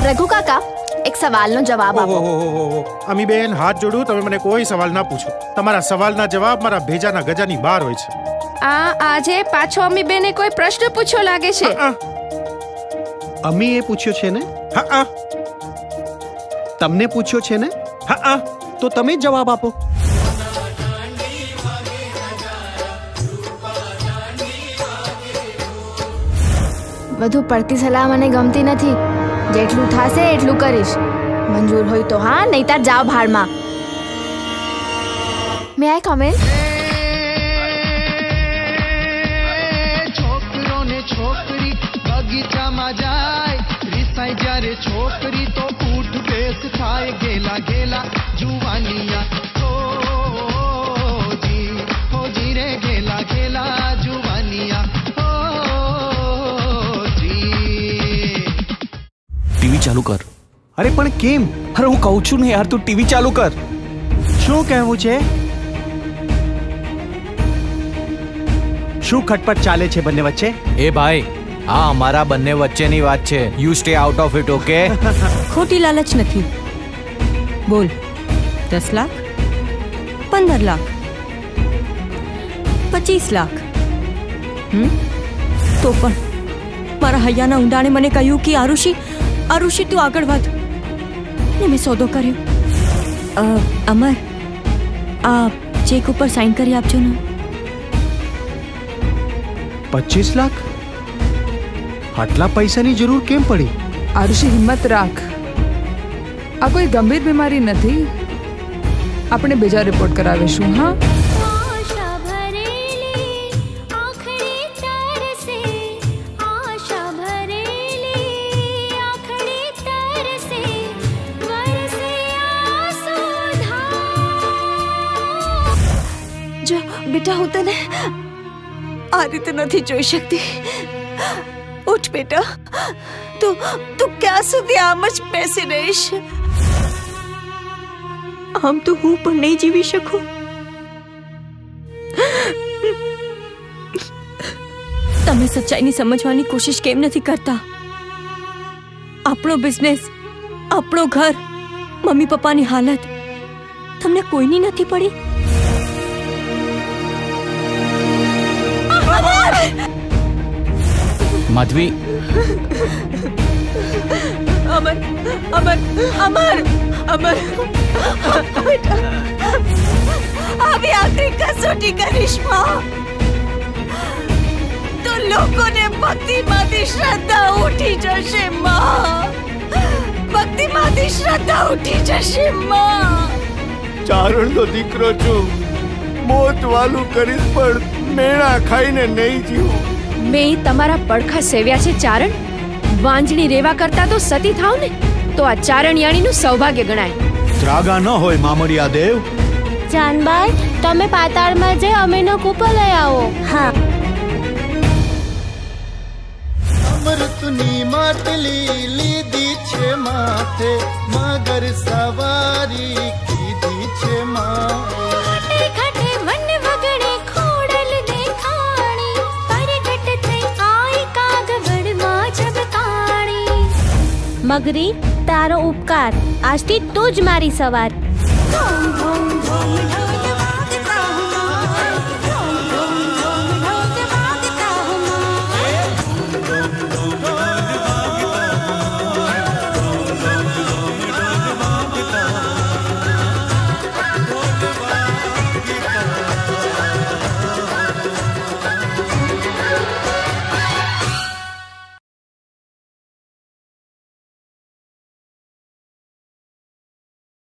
रघु काका एक सवाल नो जवाब आपो। अमी बेन हाथ जोड़ू, तमे मने कोई सवाल ना पूछो। तमारा सवाल ना जवाब मारा भेजा ना गजा नी बार होय छे। आजे पाछो अमी बेने कोई प्रश्न पूछो लागे छे। अमी ए पूछ्यो छे ने? हां तमने पूछ्यो छे ने? हां तो तमे जवाब आपो। વધુ પડતી સલાહ મને ગમતી નથી। જેટલું થાશે એટલું કરીશ। મંજૂર હોય તો હા, નહીતર જાઓ ભાડમાં। મે આઈ કમેન્ટ? છોકરો ને છોકરી બગીચામાં જાય, રીસાઈ જ્યારે છોકરી તો ઉઠ બેસ થાય, ગેલા ગેલા જુવાનિયા હોજી રે ગેલા ગેલા જુવાનિયા। टीवी चालू कर। अरे पण केम? अरे हूँ कहूं छू ने यार, तू टीवी चालू कर। शू कहवू छे? शू खटपट चाले छे बन्ने वच्चे? ए भाई, आ हमारा बन्ने वच्चे नी बात छे। You stay out of it, okay? खोटी लालच नहीं। बोल 10 लाख, 15 लाख, 25 लाख। तो पण मारा हૈયાના ઊંડાણે મને કહ્યું કે આરુષિ તું આગળ વધ ને મેં સોદો કર્યો। અમર, આ ચેક ઉપર સાઇન કરી આપજો ને। 25 लाख? આટલા પૈસાની જરૂર કેમ પડી? આરુષિ હિંમત રાખ, આ કોઈ ગંભીર બીમારી નથી। આપણે બીજા રિપોર્ટ કરાવીશું। હા, बेटा हूँ तने आ रीते नहीं जोई सकती। उठ बेटा, तू क्या सुधी आम ज बेसी रहीश? आम तो हूँ पण नहीं जीवी शकूं। तमे सच्चाई समझवानी कोशिश केम नहीं करता? आपनो बिजनेस, आपनो घर, मम्मी पप्पा नी हालत तमने कोई नी नहीं पड़ी? माधवी, अमर अमर अमर अमर बेटा, अभी आखिरी कसौटी करीश मां। तो लोगों ने भक्ति माती श्रद्धा उठी जशे मां, भक्ति माती श्रद्धा उठी जशे मां। चारण तो दीकरो छू, मोत वालू करीश पण मेणा खाईने नहीं जीवू। मैं तमारा પડખા સેવ્યા છે ચારણ। વાંજણી રેવા કરતા તો સતી થાવ ને, તો આ ચારણયાણીનું સૌભાગ્ય ગણાય। ત્રાગા ન હોય મામડિયા દેવ। જાનબાઈ, તમે પાતાળમાં જઈ અમેનો કૂપો લઈ આવો। હા। અમૃતની માટલી લીધી છે માથે, મગર સવારી કીધી છે માં। मगरी तारो उपकार, आजथी तू ज मारी सवार।